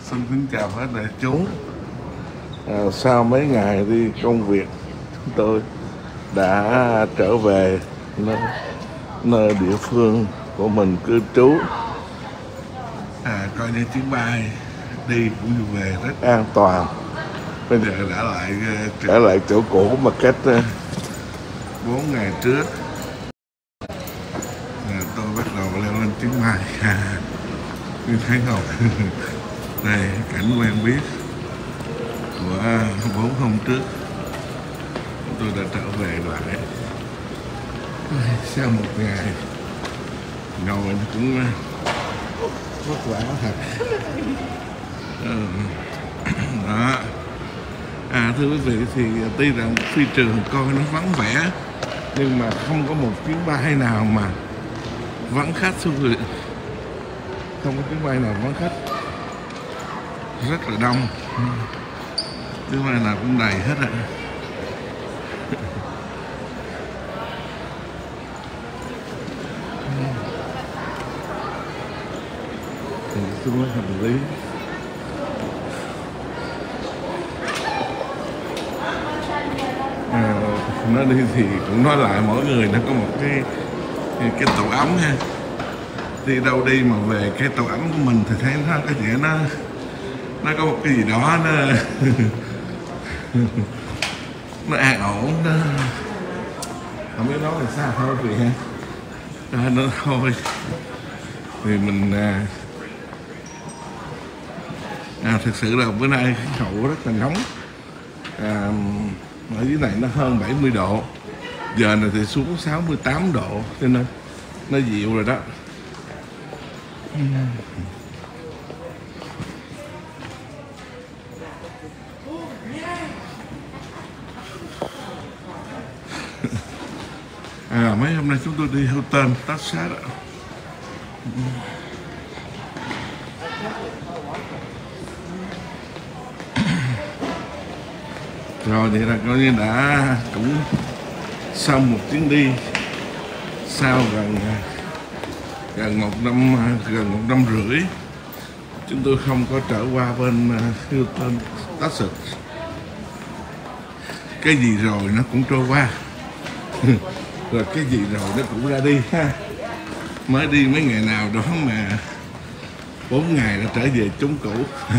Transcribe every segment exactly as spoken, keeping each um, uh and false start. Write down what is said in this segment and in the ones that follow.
Xin kính chào hết đại chúng. À, sau mấy ngày đi công việc, chúng tôi đã trở về nơi, nơi địa phương của mình cư trú. À, coi như chuyến bay đi cũng như về rất an toàn. Bây giờ đã lại trở lại chỗ cũ mà cách bốn ngày trước. À, tôi bắt đầu leo lên chuyến bay. À, như thấy không? Đây cảnh quen biết của bốn hôm trước. Tôi đã trở về lại sau một ngày ngồi cũng vất vả thật. Ừ. Đó. À, thưa quý vị, thì tuy rằng phi trường coi nó vắng vẻ nhưng mà không có một chuyến bay nào mà vắng khách, thưa quý vị. Không có chuyến bay nào vắng khách, rất là đông, chuyến bay nào cũng đầy hết ạ. Thì xuống lấy hành lý. À, nói đi thì cũng nói lại, mỗi người nó có một cái cái tổ ấm ha. Đi đâu đi mà về cái tổ ấm của mình thì thấy nó cái gì nó nó có một cái gì đó nó nó an ổn, nó không biết nói là sao thôi vì ha. À, nó thôi thì mình à, à, thực sự là bữa nay khí hậu rất là nóng. À, ở dưới này nó hơn bảy mươi độ, giờ này thì xuống sáu mươi tám độ, cho nên nó dịu rồi đó. À, mấy hôm nay chúng tôi đi hotel Texas. Rồi thì là coi như đã cũng xong một chuyến đi sau gần gần một năm gần một năm rưỡi chúng tôi không có trở qua bên Houston, Texas. Cái gì rồi nó cũng trôi qua rồi cái gì rồi nó cũng ra đi ha. Mới đi mấy ngày nào đó mà bốn ngày đã trở về chốn cũ.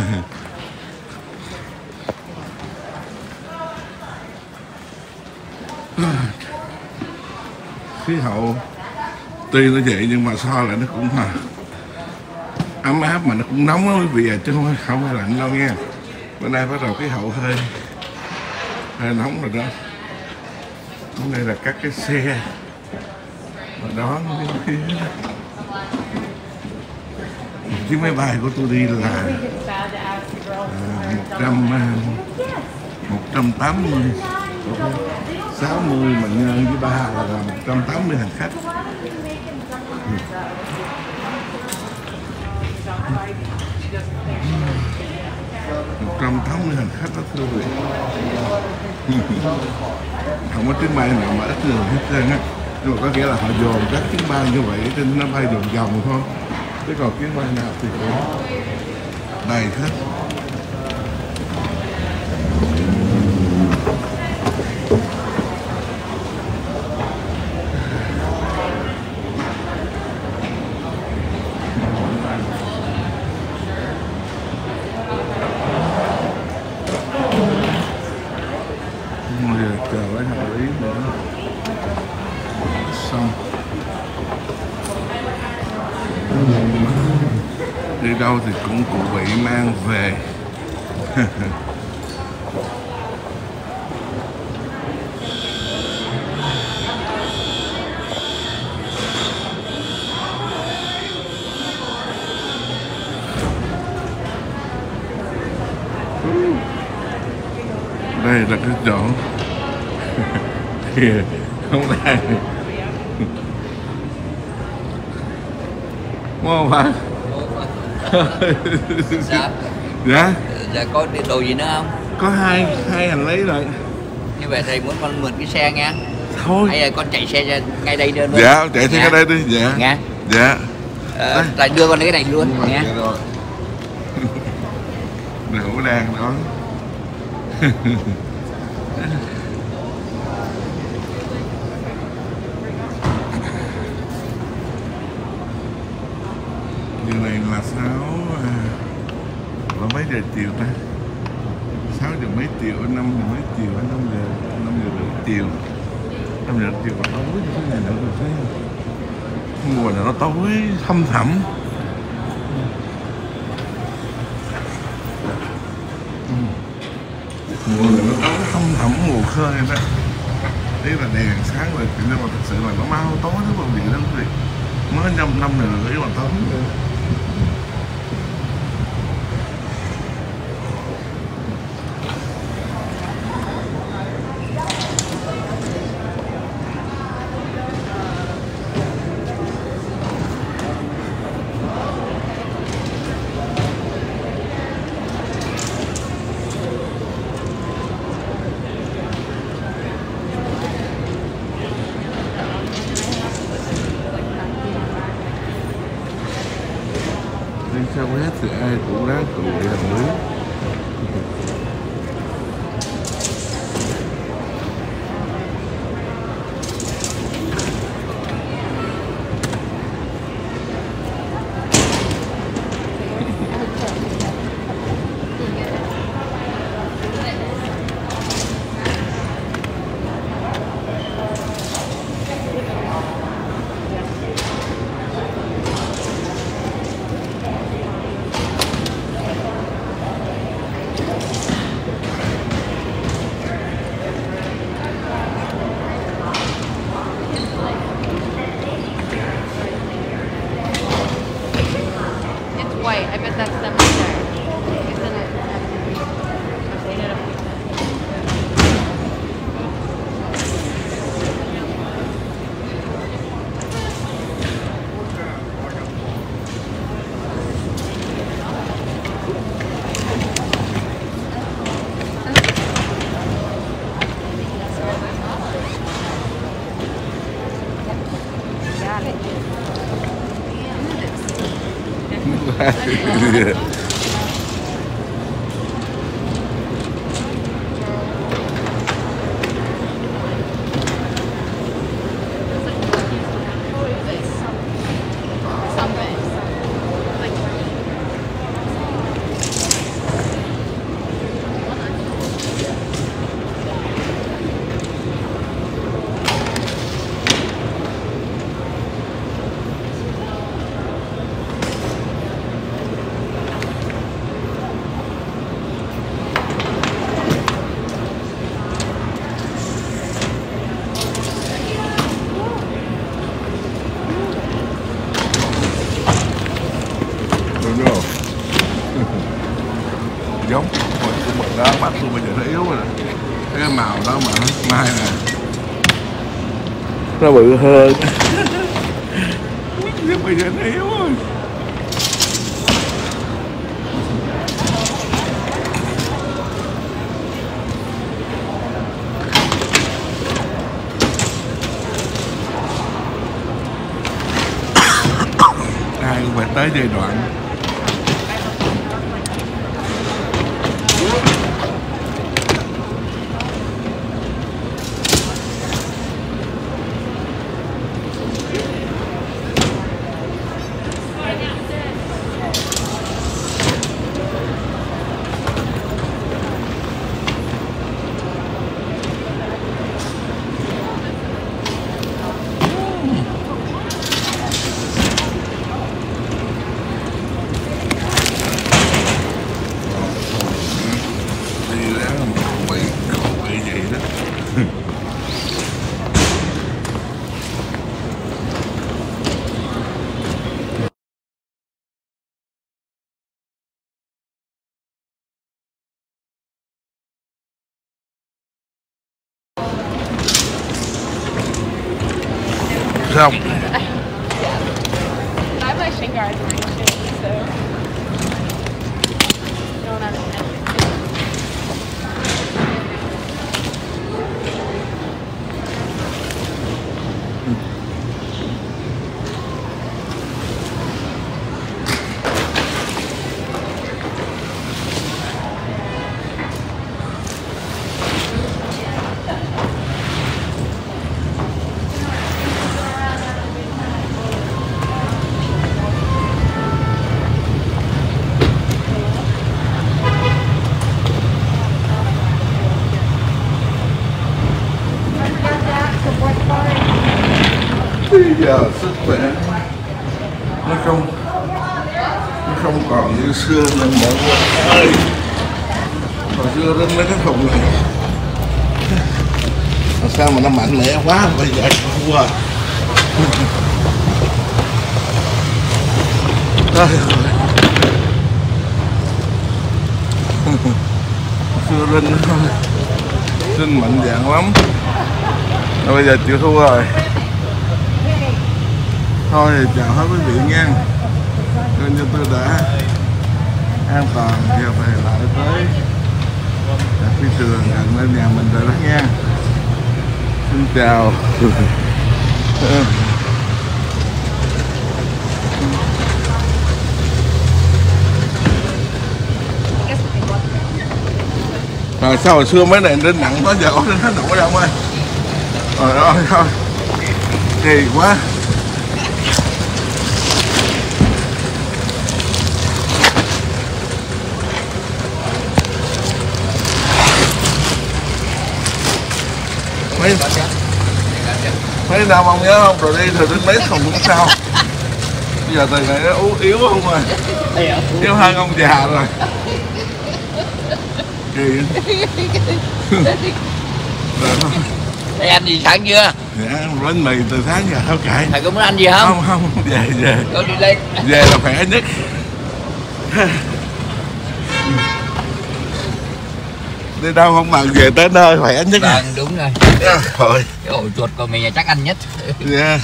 Khí hậu tuy nó vậy nhưng mà so lại nó cũng mà ấm áp, mà nó cũng nóng đó quý vị à, chứ không không phải lạnh đâu nghe. Bữa nay bắt đầu khí hậu hơi hơi nóng rồi đó. Hôm nay là các cái xe mà đón cái chiếc máy bay của tôi đi là một trăm một trăm tám mươi sáu mươi mà nhân với ba là một trăm tám mươi hành khách. một trăm tám mươi hành khách đó thưa quý vị. Không có chuyến bay nào mà ít người hết trơn á. Nhưng mà có nghĩa là họ dồn các chuyến bay như vậy trên nó bay đường vòng thôi. Chứ còn chuyến bay nào thì cũng đầy hết. Chờ lấy hành lý nữa xong. Đi đâu thì cũng cụ bị mang về. Đây là cái chỗ kìa, không đây. Mua không phải? Dạ. Dạ. Dạ có đồ gì nữa không? Có hai hai hành lý rồi. Như vậy thầy muốn con mượn cái xe nha. Thôi. Hay là con chạy xe ra ngay đây đưa luôn. Dạ, chạy xe ngay đây đi. Dạ. Nghe. Dạ. Ờ, lại đưa con cái này luôn dạ nha. rồi. Rượu đàn đó. Giờ này là sáu là mấy giờ chiều ta? Sáu giờ mấy chiều, năm giờ mấy chiều, năm giờ năm giờ rưỡi chiều, năm giờ chiều còn tối chứ cái này nữa rồi thấy mùa này nó tối thâm thẳm. Mùa này nó tối thâm thẳm, mùa khơi đó. Đấy là đèn sáng rồi, nhưng mà thật sự là nó mau tối đó mọi người đó quý vị. Mới năm năm này là rưỡi mà tối rồi. Sao hết thì ai cũng ráng cù để làm nước. White. I bet that's them right there. Isn't it? I've seen it a few Yeah. Giống của mình đó, mắt tôi bây giờ nó yếu rồi nè. Cái màu đó mà mai nè nó bự hơn. Nhưng bây giờ nó yếu rồi. Ai cũng phải tới giai đoạn xong. Yeah. I have my shin guards in my shoes, so don't have anything. Bây giờ sức khỏe nó không nó không còn như xưa nên mọi người ơi, hồi xưa đến mấy cái thùng này mà sao mà nó mạnh mẽ quá, bây giờ không qua xưa Rinh Rinh mạnh dạng lắm, rồi bây giờ chịu thua rồi. Thôi thì chào hết quý vị nha, nên cho tôi đã an toàn giờ về lại tới đặt phi trường gần lên nhà mình rồi đó nha. Xin chào. Rồi sao hồi xưa mấy này đến nặng quá, giờ nó nổi đâu ơi. Trời ơi thôi, kỳ quá. Mấy mấy nào ông nhớ không, rồi đi rồi đến mấy thùng cũng sao. Bây giờ từ này nó yếu yếu không rồi, yếu hơn ông già rồi. Kỳ. Thầy ăn gì sáng chưa? Dạ, bánh mì từ sáng giờ không cãi. Thầy có muốn ăn gì không? Không, không, về, về. Tôi đi lên. Về là khỏe nhất. Đi đâu không bằng về tới nơi khỏe nhất. Vâng, đúng rồi. Thôi. Cái ổ chuột của mình là chắc ăn nhất. Dạ.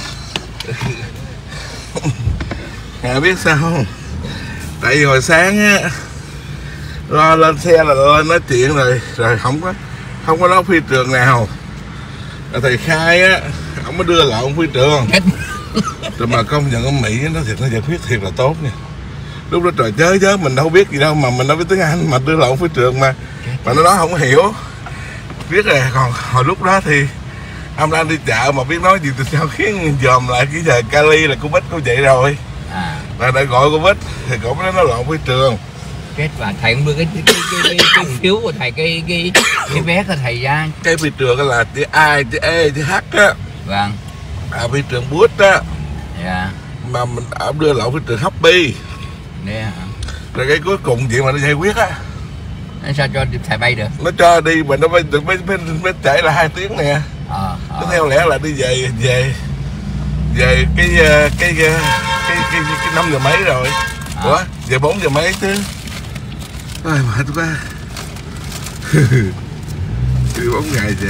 Dạ biết sao không? Tại vì hồi sáng á, lo lên xe là lên nói chuyện rồi, rồi không có không có nói phi trường nào. Rồi thầy khai á, ông mới đưa lộn phi trường. Rồi mà công nhận ông Mỹ nó thiệt, nó giải quyết thiệt là tốt nha. Lúc đó trời chớ chớ mình đâu biết gì đâu mà mình đâu biết tiếng Anh mà đưa lộn phi trường mà mà nó nói không hiểu. Biết rồi, còn hồi lúc đó thì ông đang đi chợ mà biết nói gì từ sao khiến dòm lại cái giờ Cali là cô Bích cô vậy rồi. À. Là đã gọi cô Bích thì cổ mới nói lộn phi trường. Kết và thầy không đưa cái cái, cái, cái, cái, cái phiếu của thầy, cái cái cái vé của thầy ra. Cái phi trường là chữ A, chữ E, chữ H á. Vâng. À, phi trường Bút á. Dạ. Mà mình ông đưa lộn phi trường Happy. Nè. Rồi cái cuối cùng chuyện mà nó giải quyết á, nó sao cho thầy bay được? nó cho đi mà nó mới mới, mới, mới chạy là hai tiếng nè. Ờ, ờ. Nó theo lẽ là đi về về về cái cái cái cái cái, cái, cái năm giờ mấy rồi. À. Ủa về bốn giờ mấy chứ. Ôi mệt quá. Đi bốn ngày vậy.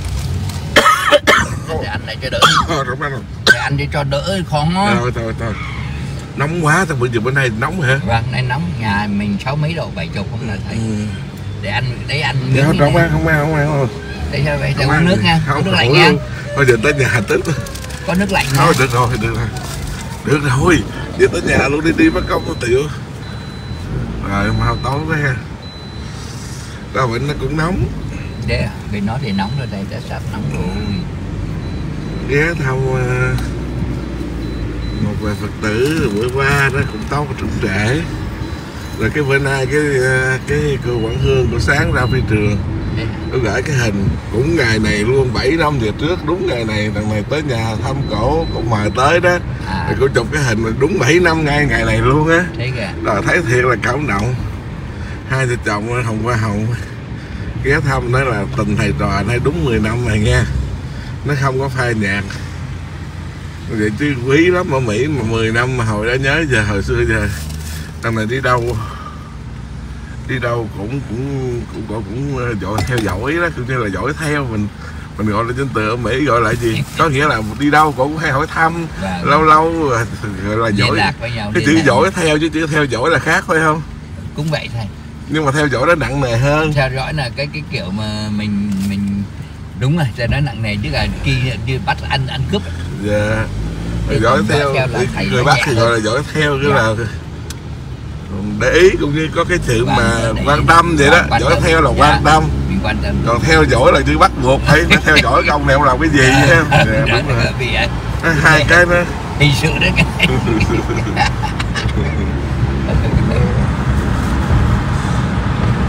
Để ăn này cho đỡ. Ờ, rồi bắt đầu. Để ăn để cho đỡ khó. Thôi thôi thôi. Nóng quá, tao bây giờ bên đây nóng hả? Vâng, đây nóng, nhà mình sáu mấy độ, bảy chục không là thầy. Ừ. Để ăn, đấy ăn miếng. Không, không ăn, không ăn, không ăn không. Để cho vậy, để uống nước nha, không, uống nước lạnh nha. Thôi giờ tới nhà tính. Có nước lạnh nha. Thôi được rồi, được rồi. Được rồi, giờ tới nhà luôn đi đi bắt công có tiểu. Rồi mau tối quá ha. Đâu bệnh nó cũng nóng. Để bên nó thì nóng rồi, đây đã sắp nóng rồi. Ghé thăm uh, một vài Phật tử bữa qua đó cũng tốt trũng trễ. Rồi cái bữa nay cái uh, cái cô Quảng Hương cô sáng ra phi trường. Cô gửi cái hình cũng ngày này luôn, bảy năm về trước đúng ngày này thằng này tới nhà thăm cổ, cổ mời tới đó. À. Rồi cô chụp cái hình mà đúng bảy năm ngay ngày này luôn á. Rồi thấy thiệt là cảm động. Hai vợ chồng Hồng Hoa Hồng ghé thăm nói là tình thầy trò nay đúng mười năm rồi nha. Nó không có phai nhạt. Vậy chứ quý lắm ở Mỹ mà mười năm mà hồi đó nhớ giờ hồi xưa giờ thằng này đi đâu đi đâu cũng cũng cũng cũng, cũng dõi theo dõi đó, cũng như là dõi theo mình mình gọi là trên từ ở Mỹ gọi là gì, có nghĩa là đi đâu cũng hay hỏi thăm. Và lâu lâu gọi là dõi, cái chữ dõi theo chứ chữ theo dõi là khác phải không? Cũng vậy thầy, nhưng mà theo dõi nó nặng nề hơn. Theo dõi là cái cái kiểu mà mình mình đúng rồi, cho nó nặng nề chứ là khi như bắt ăn ăn cướp. Dạ. Rồi dõi theo, theo người bắt thì gọi là dõi theo cái là để ý, cũng như có cái sự mà quan tâm vậy đó. Dõi theo là quan tâm, còn theo dõi là chứ bắt buộc phải phải theo dõi công này ông làm cái gì ha. Hai cái nữa hình sự đấy cái.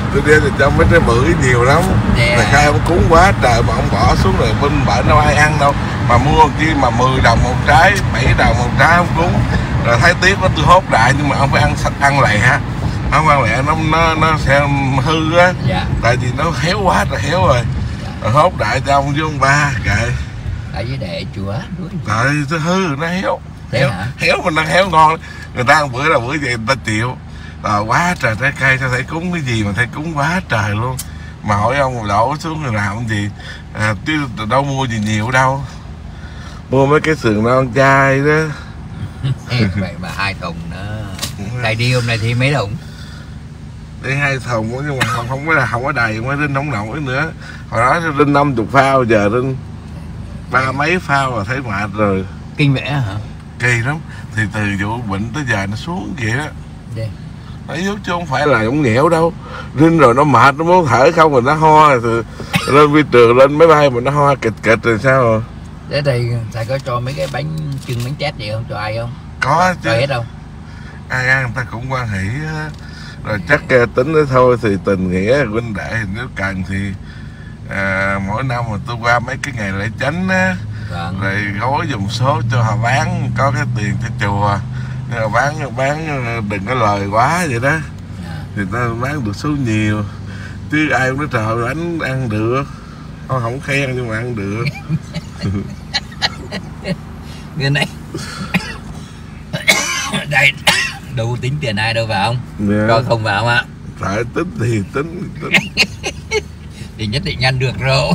Tôi đeo thì trong mấy trái bưởi nhiều lắm. Yeah. Thầy Khai ông cúng quá trời mà ông bỏ xuống rồi bên bển đâu ai ăn đâu. Mà mua chi mà mười đồng một trái, bảy đồng một trái ông cúng. Rồi thấy tiếc nó tôi hốt đại nhưng mà ông phải ăn ăn lẹ ha. Không ăn lẹ nó nó nó sẽ hư á. Dạ. Tại vì nó héo quá rồi héo rồi. Dạ. Rồi hốt đại cho ông với ông ba kệ. Tại với đệ chùa. Tại nó hư nó héo. Thế Héo, hả? héo mình đang héo ngon. Người ta ăn bữa là bữa vậy người ta chịu. Rồi quá trời trái cây sao thầy cúng cái gì mà thầy cúng quá trời luôn. Mà hỏi ông đổ xuống rồi làm cái gì à, chứ đâu mua gì nhiều đâu. Mua mấy cái sườn non chai đó. Vậy mà hai thùng nữa. Thầy đi hôm nay thì mấy thùng? Đi hai thùng nhưng mà không không có là không có đầy, mới Rinh không nổi nữa. Hồi đó Rinh năm chục phao, giờ Rinh ba mấy phao là thấy mệt rồi. Kinh vẽ hả? Kỳ lắm. Thì từ vụ bệnh tới giờ nó xuống vậy đó. Đây. Đấy, chứ không phải là ông nghèo đâu. Rinh rồi nó mệt, nó muốn thở không rồi nó ho rồi lên phi trường lên máy bay mà nó ho kịch kịch rồi sao rồi. Thế thì thầy có cho mấy cái bánh chưng bánh tét gì không? Cho ai không? Có chứ. Cho hết không? Ai ăn người ta cũng quan hỷ á. Rồi chắc tính đó thôi thì tình nghĩa huynh đệ nếu cần thì à, mỗi năm mà tôi qua mấy cái ngày lễ chánh á. Vâng. Rồi gói dùm số cho họ bán có cái tiền cho chùa. Nhưng mà bán bán đừng có lời quá vậy đó. Yeah. Thì ta bán được số nhiều. Chứ ai cũng nói trời bánh ăn được. Không, không khen nhưng mà ăn được. Người này đây đâu tính tiền ai đâu vào không? Yeah. Cho không vào mà. Tại tính thì tính, tính. Thì nhất định ăn được rồi.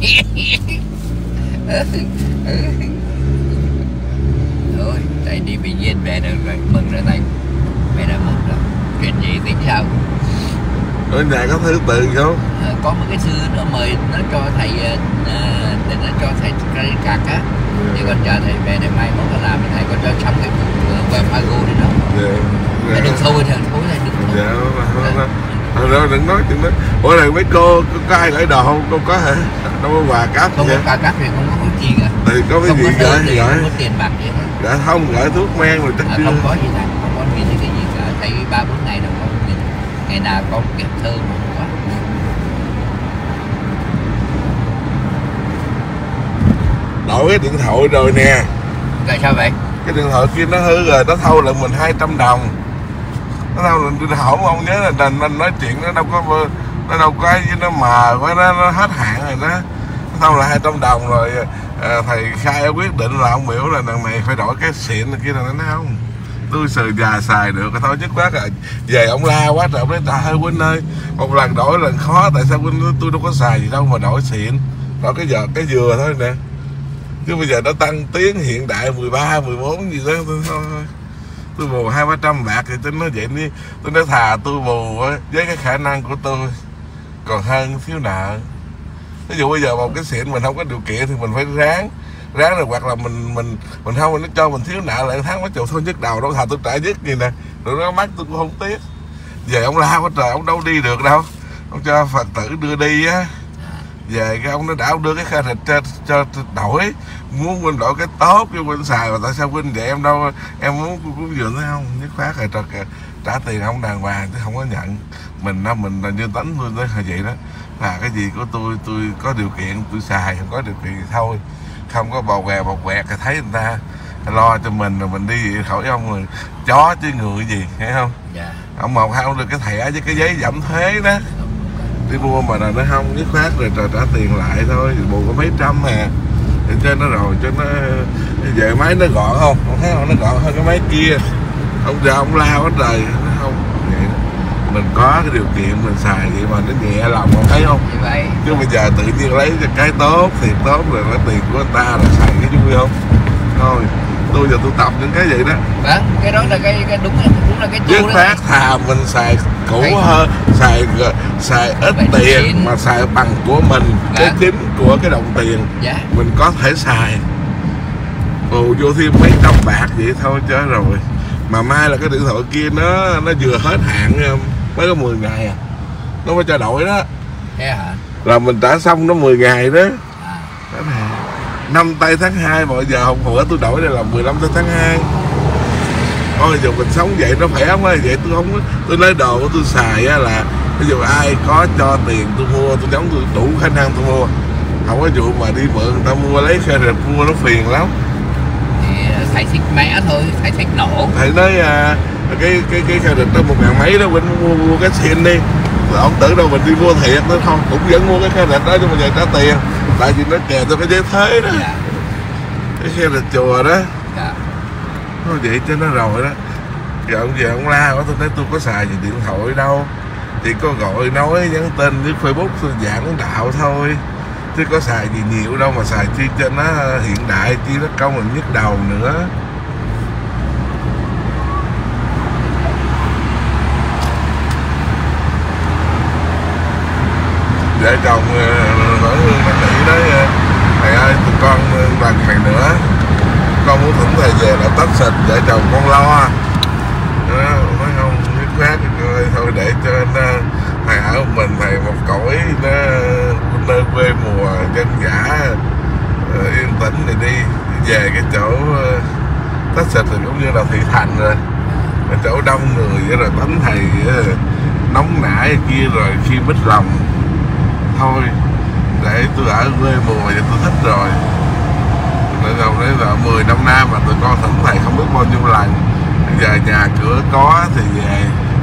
Rồi, thầy đi Bình Yên về được rồi, mừng rồi thầy. Mẹ đã mừng rồi. Chuyện gì tính sao? Ở nhà có thứ tự không? À, có một cái sư nó mời nó cho thầy à, để nó cho thầy credit card á. Thì còn chờ thầy về để mai mốt làm thầy còn cho xong cái qua Pago đi đó. Dạ. Dạ. Đừng thôi thầy, thôi thầy đừng thôi. Dạ, thôi. Thôi đâu đừng nói chuyện đó. Ủa này mấy cô có ai gửi đồ không? Cô có hả? Đâu có quà cáp không vậy? Có quà cáp thì không có gì cả. Thì có cái không gì gửi gửi? Không có tiền bạc gì hết. Dạ không, gửi thuốc men rồi chắc à, chưa. Không có gì thầy, không có gì cái gì cả. Thầy ba bốn ngày đâu có gì. Ngày nào có một kẹp thơ mà không có. Đổi cái điện thoại rồi nè. Tại sao vậy? Cái điện thoại kia nó hư rồi, nó thâu lại mình hai trăm đồng. Nó thâu lại điện thoại ông nhớ là đành anh nói chuyện nó đâu có nó đâu có với nó mờ quá, nó, nó hết hạn rồi đó. Nó thâu lại hai trăm đồng rồi à, thầy Khai quyết định là ông biểu là lần này phải đổi cái xịn này kia là nó không. Tôi sờ già xài được thôi chứ quá rồi. Về ông la quá trời, ông nói trời ơi Huynh ơi, một lần đổi lần khó, tại sao Huynh tôi đâu có xài gì đâu mà đổi xịn. Đổi cái giờ cái dừa thôi nè. Chứ bây giờ nó tăng tiến hiện đại mười ba, mười bốn gì đó thôi. Tôi bù hai ba trăm bạc thì tôi nói vậy đi. Tôi nói thà tôi bù với cái khả năng của tôi còn hơn thiếu nợ. Ví dụ bây giờ một cái xịn mình không có điều kiện thì mình phải ráng ráng rồi, hoặc là mình mình mình không nó cho mình thiếu nợ lại tháng mấy triệu thôi nhức đầu đâu, thà tôi trả dứt gì nè rồi nó mắc tôi cũng không tiếc. Về ông la quá trời, ông đâu đi được đâu, ông cho Phật tử đưa đi á. Về cái ông nó đã đưa cái kho thịt cho, cho, cho đổi, muốn Huynh đổi cái tốt cho Huynh xài mà tại sao Huynh vậy em đâu, em muốn cúng dường thấy không, nhất phát rồi trả, trả tiền ông đàng hoàng chứ không có nhận. Mình đó mình là như tánh tôi nói vậy đó, là cái gì của tôi tôi có điều kiện tôi xài, không có điều kiện thì thôi, không có bò què bò quẹt thì thấy người ta lo cho mình rồi mình đi khỏi ông rồi chó chứ người gì, hiểu không? Dạ. Ông một hai ông được cái thẻ với cái giấy giảm thuế đó đi mua mà là nó không nhất phát rồi trả, trả tiền lại thôi, bù có mấy trăm à để trên nó rồi cho nó về máy nó gọn không, không thấy không, nó gọn hơn cái máy kia. Ông giờ ông lao hết trời, nó không vậy đó. Mình có cái điều kiện mình xài vậy mà nó nhẹ lòng không thấy không? Vậy. Chứ bây giờ tự nhiên lấy cái tốt thiệt tốt rồi lấy tiền của người ta là xài cái vui không? Thôi tôi giờ tôi tập những cái vậy đó. Vâng, cái đó là cái, cái đúng là đúng là cái dứt phát thà mình xài cũ cái... hơn, xài xài ít Vậy tiền xin. Mà xài bằng của mình, dạ. Cái chính của cái đồng tiền, dạ. Mình có thể xài bù vô thêm mấy trăm bạc vậy thôi chứ rồi. Mà mai là cái điện thoại kia nó nó vừa hết hạn mới có mười ngày à, nó mới cho đổi đó. Thế hả? Là mình trả xong nó mười ngày đó. À. Năm tây tháng hai mà giờ hôm bữa tôi đổi đây là mười lăm tây tháng hai. Ôi dù mình sống vậy nó khỏe quá, vậy tôi không, tôi lấy đồ của tôi xài á là ví dụ ai có cho tiền tôi mua, tôi giống tôi đủ khả năng tôi mua, không có vụ mà đi mượn người ta mua lấy credit mua nó phiền lắm. Thì thầy thích mẻ thôi, thầy thích nổ. Thầy nói à, cái cái cái credit đó một ngàn mấy đó, mình mua mua cái xin đi, rồi ông tưởng đâu mình đi mua thiệt nó không, cũng vẫn mua cái credit đó nhưng mà giờ trả tiền, tại vì nó kèm cho cái giấy thuế đó. Dạ. Cái credit chùa đó. Dạ. Nó vậy cho nó rồi đó. Giờ ông về ông la, tôi nói tôi có xài gì điện thoại đâu, chỉ có gọi nói nhắn tin với Facebook tôi giảng đạo thôi, chứ có xài gì nhiều đâu mà xài chi cho nó hiện đại, chi nó công mình nhức đầu nữa. Vợ chồng hỏi Hương là nghĩ nói thầy ơi tụi con lần này nữa con muốn thỉnh thầy về là tách xịt vợ chồng con lo. Nói không biết khác thôi để cho nó, thầy ở một mình thầy một cõi nó nơi quê mùa dân dã yên tĩnh thì đi về cái chỗ tách xịt thì cũng như là thị thành rồi, cái chỗ đông người rồi tánh thầy nóng nảy kia rồi khi mít lòng thôi để tôi ở quê mùa vậy tôi thích rồi. Nên rồi đấy là mười năm nay mà tụi con thỉnh thầy không biết bao nhiêu lần, giờ nhà cửa có thì về,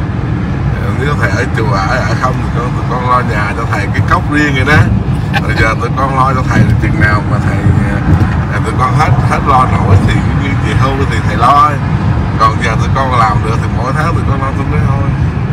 nếu thầy ở chùa ở, ở không thì con tụi con lo nhà cho thầy cái cốc riêng rồi đó. Rồi giờ tụi con lo cho thầy chừng nào mà thầy tụi con hết hết lo nổi thì như về hưu thì thầy lo, còn giờ tụi con làm được thì mỗi tháng tụi con lo tôi nói thôi.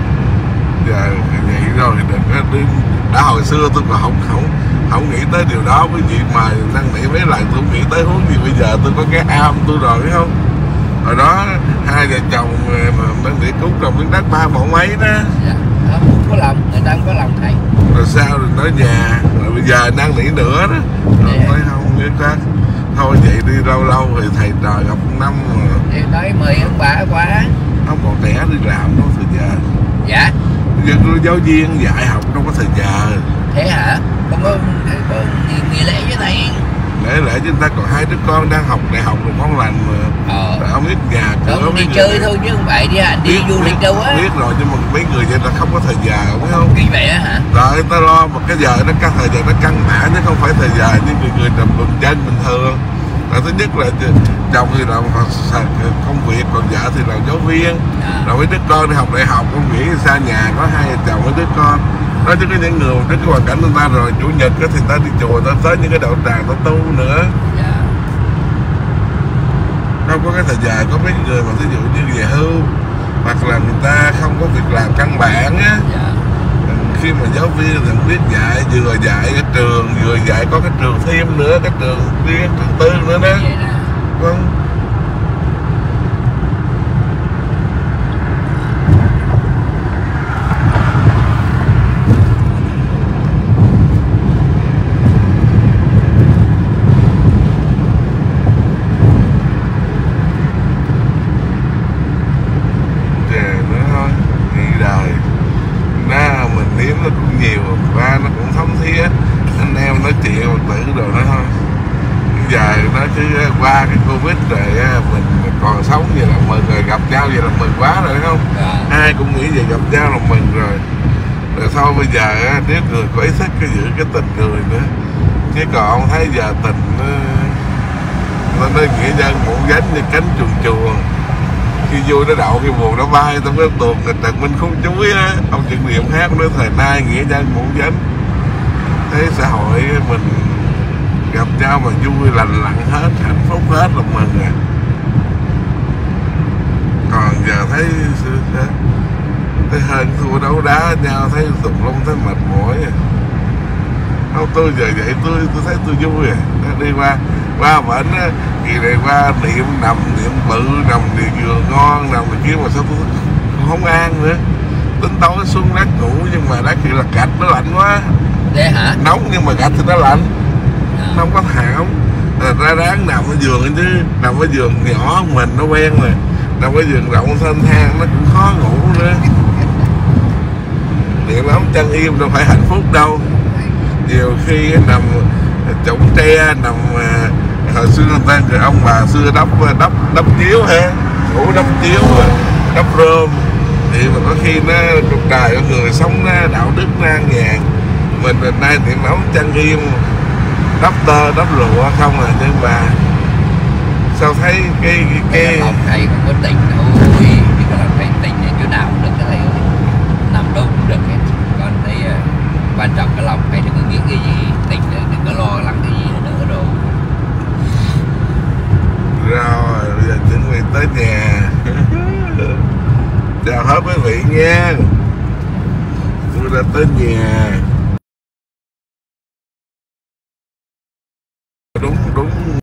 Giờ vậy rồi thì đừng có đi, đã hồi xưa tôi còn không không không nghĩ tới điều đó, quý vị mà năn nỉ mấy lần tôi nghĩ tới hướng gì bây giờ tôi có cái am tôi rồi phải không? Hồi đó hai vợ chồng mà năn nỉ cúng trồng miếng đất ba bộ mấy đó. Dạ, không có lòng, người ta không có lòng thầy. Rồi sao rồi nói nhà, rồi bây giờ năn nỉ nữa đó. Rồi nói không biết khác. Thôi vậy đi lâu lâu thì thầy trời gặp năm mà. Thì nói mời ông bà quá. Ông còn trẻ đi làm đâu thời giờ. Dạ. Giờ tôi giáo viên dạy học đâu có thời giờ. Thế hả? Không có, có nghỉ lễ với thầy. Lễ lễ chúng ta còn hai đứa con đang học đại học rồi con lành mà. Ờ. Rồi ông biết nhà cửa không đi chơi người... thôi chứ không phải đi đi biết, du lịch đâu á. Biết rồi nhưng mà mấy người vậy là không có thời giờ phải không? Vì vậy á hả? Rồi ta lo một cái giờ nó cái thời giờ nó căng bản chứ không phải thời giờ như người người trầm bình dân bình thường. Rồi thứ nhất là chồng thì làm công việc, còn vợ thì làm giáo viên. À. Rồi mấy đứa con đi học đại học, con nghĩ xa nhà có hai chồng mấy đứa con. Đó chứ có những người trước cái hoàn cảnh người ta rồi chủ nhật thì ta đi chùa, ta tới những cái đạo tràng ta tu nữa. Yeah. Không có cái thời giờ, có mấy người mà ví dụ như về hưu hoặc là người ta không có việc làm căn bản á. Yeah. Khi mà giáo viên thì biết dạy, vừa dạy cái trường, vừa dạy có cái trường thêm nữa, cái trường riêng, trường tư nữa đó. Vâng. Qua cái Covid rồi mình còn sống vậy là mừng rồi, gặp nhau vậy là mừng quá rồi không? À. Ai cũng nghĩ về gặp nhau là mừng rồi. Rồi sau bây giờ nếu người có ý thức cái giữ cái tình người nữa, chứ còn ông thấy giờ tình nó nó nghĩa nhân một gánh như cánh chuồn chuồn, khi vui nó đậu khi buồn nó bay, trong cái tuồng người Trần Minh Khúc chuối á, ông chuyện niệm hát nói thời nay nghĩa nhân một gánh. Thế xã hội mình gặp nhau mà vui lành lặn hết, hạnh phúc hết là mừng à. Còn giờ thấy thấy hơn thua đấu đá nhau, thấy tùm lum, thấy mệt mỏi à. Không, tôi giờ vậy tôi tôi thấy tôi vui à. Đi qua qua bển á, kỳ này qua niệm nằm niệm bự nằm thì vừa ngon nằm thì kia mà sao tôi không an nữa. Tính tối xuống đá ngủ nhưng mà đá kia là gạch nó lạnh quá. Thế hả? Nóng nhưng mà gạch thì nó lạnh. Không có thảm, ra ráng nằm ở giường chứ, nằm ở giường nhỏ mình nó quen rồi, nằm ở giường rộng thanh thang nó cũng khó ngủ nữa. Điện lắm chân im đâu phải hạnh phúc đâu. Nhiều khi nằm trũng tre, nằm hồi xưa người ta người ông bà xưa đắp đắp đắp chiếu ha, ngủ đắp chiếu đắp rơm thì mà có khi nó cuộc đời của người sống nó đạo đức ngang nhàn. Mình hôm nay thì nấu chăn ghim đắp tơ đắp lụa không à, nhưng mà sao thấy cái cái, cái... lòng thầy không có tình đâu, ôi cái lòng thầy tình ở chỗ nào cũng được, cái thầy nằm đâu cũng được hết. Còn thấy uh, quan trọng cái lòng thầy đừng có nghĩ cái gì tình, đừng có lo lắng cái gì nữa đâu. Rồi bây giờ chuẩn bị tới nhà. Chào hết quý vị nha, tôi đã tới nhà. Đúng đúng